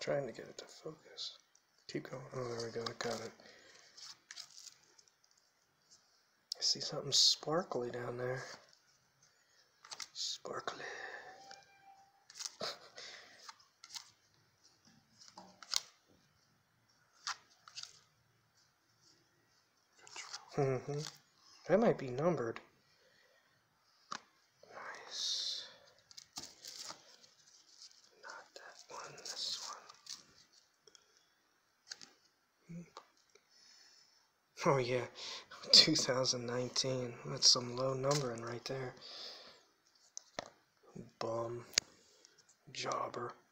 Trying to get it to focus. Keep going. Oh, there we go. I got it. I see something sparkly down there. Sparkly. That might be numbered. Nice. Not that one, this one. Oh yeah, 2019. That's some low numbering right there. Bum. Jobber.